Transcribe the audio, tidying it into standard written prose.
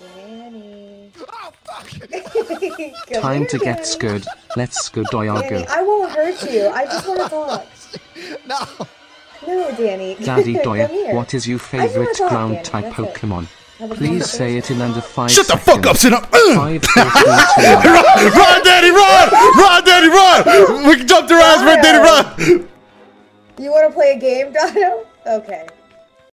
Danny. Oh, fuck! Time to get scared. Let's go, Doya, Danny, go. I won't hurt you. I just want to talk. No! No, Danny. Daddy Come Doya, here. what is your I just wanna favorite talk, ground Danny. type That's it. Pokemon? Have a Please say conversation. it in under 5 Shut the seconds. fuck up, Cinna! 5, 4, 3, 2, 1. Run, Daddy, run! Run, Daddy, run! We can jump their ass, run, Daddy, run! You want to play a game, Doto? Okay.